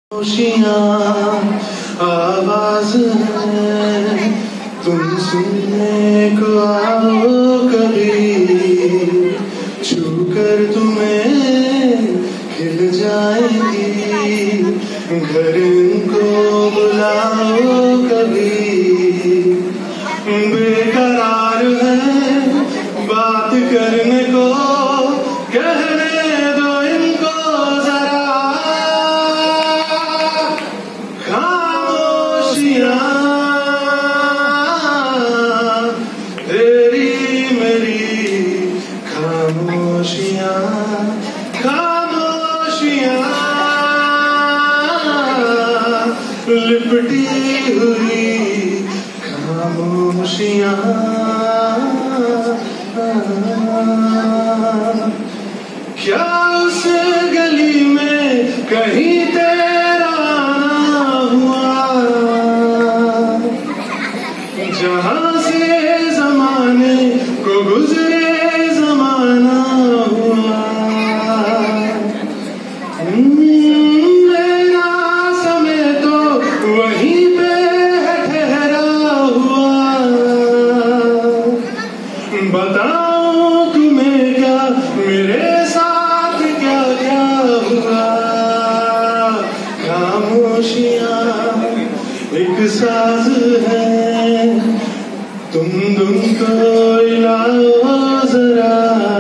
खामोशियाँ आवाज है, तुम सुनने को आओ कभी, छूकर तुम्हें खिल जाएगी, घर को बुलाओ कभी। बेकरार है बात करने को, कहने दो इनको जरा, खामोशियाँ तेरी मेरी खामोशियाँ, खामोशियाँ लिपटी हुई खामोशियाँ। क्या उस गली में कहीं तेरा आना हुआ, जहाँ से जमाने को गुजरे जमाना हुआ। मेरा समय तो वहीं पे है ठहरा हुआ, बताऊं तुम्हें क्या मेरे साथ क्या क्या हुआ। खामोशियाँ एक साज है, तुम को हिलाओ जरा,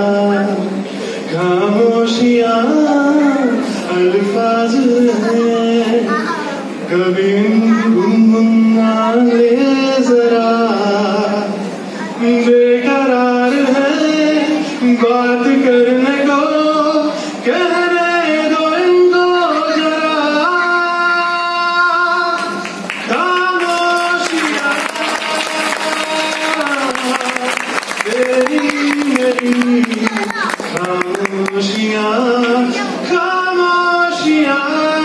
खामोशियाँ अल्फाज है, कभी गुनगुना ले जरा। बेकरार है बात करने को, कहने दो इनको जरा, खामोशियाँ तेरी मेरी खामोशियाँ, खामोशियाँ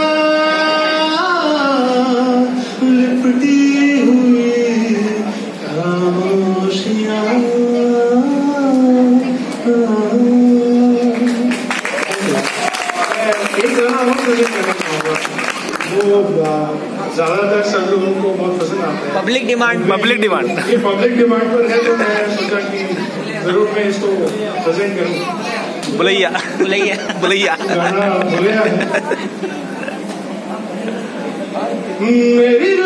लिपटी हुई खामोशियाँ। एक गाना और प्रेजेंट करना चाहूँगा, वो ज्यादातर सब लोगों को बहुत पसंद आता है। पब्लिक डिमांड ये पब्लिक डिमांड पर है, तो मैं सोचा कि जरूर मैं इसको प्रेजेंट करूँ। बुलैया बुलैया बुलैया गाना बुलैया है। मेरी